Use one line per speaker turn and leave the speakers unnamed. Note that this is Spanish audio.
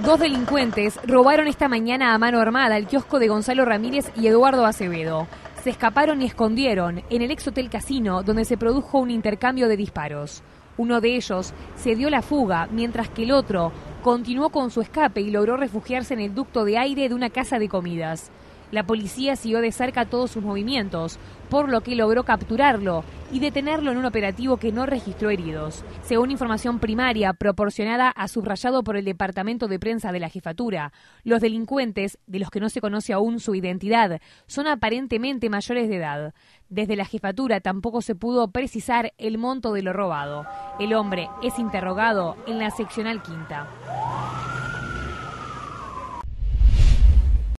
Dos delincuentes robaron esta mañana a mano armada el kiosco de Gonzalo Ramírez y Eduardo Acevedo. Se escaparon y escondieron en el ex hotel Casino, donde se produjo un intercambio de disparos. Uno de ellos se dio la fuga, mientras que el otro continuó con su escape y logró refugiarse en el ducto de aire de una casa de comidas. La policía siguió de cerca todos sus movimientos, por lo que logró capturarlo y detenerlo en un operativo que no registró heridos. Según información primaria proporcionada a subrayado por el Departamento de Prensa de la Jefatura, los delincuentes, de los que no se conoce aún su identidad, son aparentemente mayores de edad. Desde la Jefatura tampoco se pudo precisar el monto de lo robado. El hombre es interrogado en la seccional quinta.